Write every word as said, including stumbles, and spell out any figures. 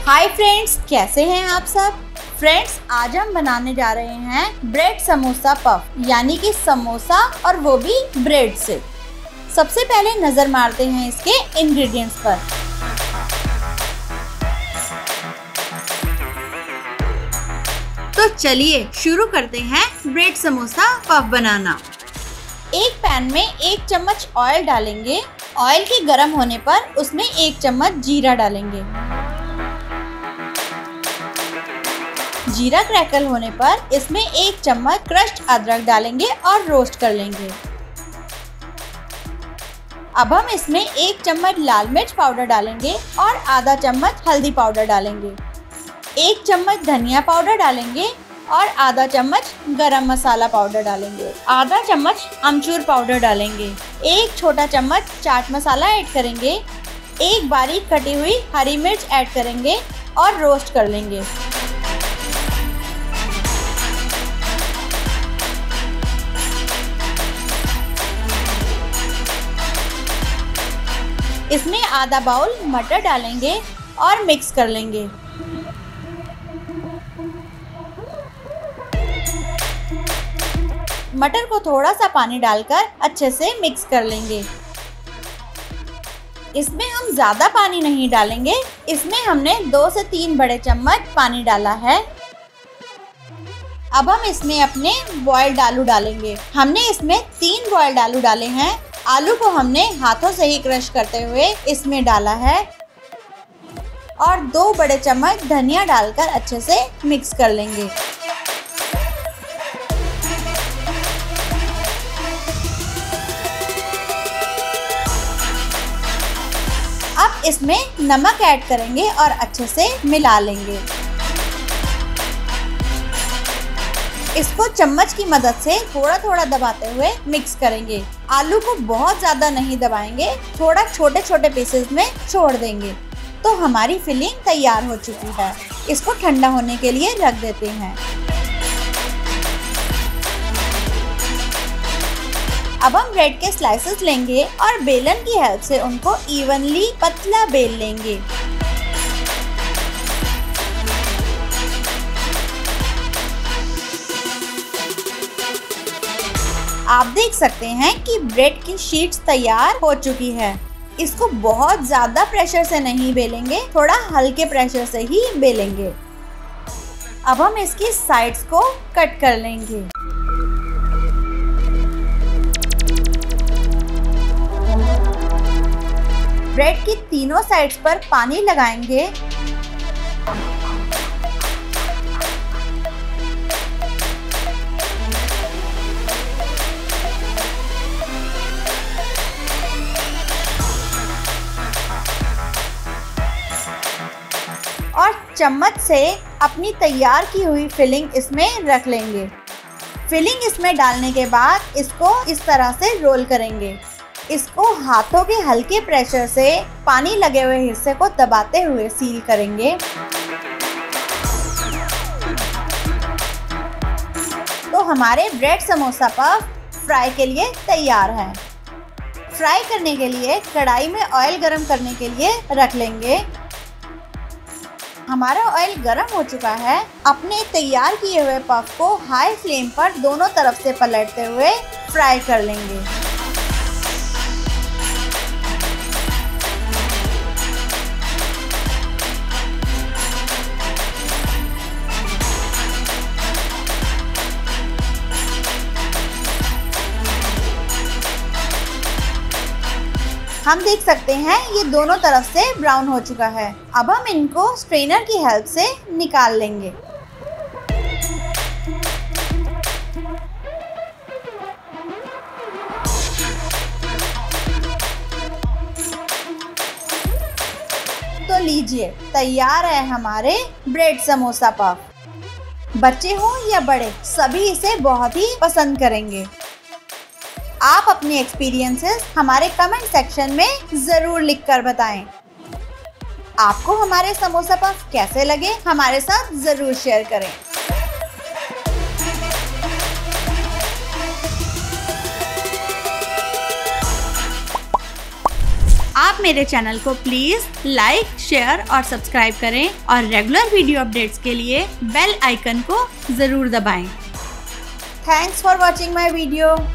Hi friends, कैसे हैं आप सब। फ्रेंड्स, आज हम बनाने जा रहे हैं ब्रेड समोसा पफ, यानी कि समोसा और वो भी ब्रेड से। सबसे पहले नजर मारते हैं इसके इंग्रेडिएंट्स पर। तो चलिए शुरू करते हैं ब्रेड समोसा पफ बनाना। एक पैन में एक चम्मच ऑयल डालेंगे। ऑयल के गर्म होने पर उसमें एक चम्मच जीरा डालेंगे। जीरा क्रैकल होने पर इसमें एक चम्मच क्रश्ड अदरक डालेंगे और रोस्ट कर लेंगे। अब हम इसमें एक चम्मच लाल मिर्च पाउडर डालेंगे और आधा चम्मच हल्दी पाउडर डालेंगे। एक चम्मच धनिया पाउडर डालेंगे और आधा चम्मच गरम मसाला पाउडर डालेंगे। आधा चम्मच अमचूर पाउडर डालेंगे। एक छोटा चम्मच चाट मसाला ऐड करेंगे। एक बारीक कटी हुई हरी मिर्च ऐड करेंगे और रोस्ट कर लेंगे। इसमें आधा बाउल मटर डालेंगे और मिक्स कर लेंगे। मटर को थोड़ा सा पानी डालकर अच्छे से मिक्स कर लेंगे। इसमें हम ज़्यादा पानी नहीं डालेंगे। इसमें हमने दो से तीन बड़े चम्मच पानी डाला है। अब हम इसमें अपने बॉइल्ड आलू डालेंगे। हमने इसमें तीन बॉइल्ड आलू डाले हैं। आलू को हमने हाथों से ही क्रश करते हुए इसमें डाला है और दो बड़े चम्मच धनिया डालकर अच्छे से मिक्स कर लेंगे। अब इसमें नमक ऐड करेंगे और अच्छे से मिला लेंगे। इसको चम्मच की मदद से थोड़ा थोड़ा दबाते हुए मिक्स करेंगे। आलू को बहुत ज़्यादा नहीं दबाएंगे, थोड़ा छोटे छोटे पीसेस में छोड़ देंगे। तो हमारी फिलिंग तैयार हो चुकी है। इसको ठंडा होने के लिए रख देते हैं। अब हम ब्रेड के स्लाइसेस लेंगे और बेलन की हेल्प से उनको इवनली पतला बेल लेंगे। आप देख सकते हैं कि ब्रेड की शीट्स तैयार हो चुकी है। इसको बहुत ज़्यादा प्रेशर से नहीं बेलेंगे, थोड़ा हल्के प्रेशर से ही बेलेंगे। अब हम इसकी साइड्स को कट कर लेंगे। ब्रेड की तीनों साइड्स पर पानी लगाएंगे। और चम्मच से अपनी तैयार की हुई फिलिंग इसमें रख लेंगे। फिलिंग इसमें डालने के बाद इसको इस तरह से रोल करेंगे। इसको हाथों के हल्के प्रेशर से पानी लगे हुए हिस्से को दबाते हुए सील करेंगे। तो हमारे ब्रेड समोसा पफ फ्राई के लिए तैयार है। फ्राई करने के लिए कढ़ाई में ऑयल गरम करने के लिए रख लेंगे। हमारा ऑयल गरम हो चुका है। अपने तैयार किए हुए पफ को हाई फ्लेम पर दोनों तरफ से पलटते हुए फ्राई कर लेंगे। हम देख सकते हैं ये दोनों तरफ से ब्राउन हो चुका है। अब हम इनको स्ट्रेनर की हेल्प से निकाल लेंगे। तो लीजिए, तैयार है हमारे ब्रेड समोसा पफ। बच्चे हो या बड़े, सभी इसे बहुत ही पसंद करेंगे। आप अपने एक्सपीरियंसेस हमारे कमेंट सेक्शन में ज़रूर लिखकर बताएं। आपको हमारे समोसा पफ कैसे लगे, हमारे साथ ज़रूर शेयर करें। मेरे चैनल को प्लीज लाइक, शेयर और सब्सक्राइब करें और रेगुलर वीडियो अपडेट्स के लिए बेल आइकन को जरूर दबाएं। Thanks for watching my video.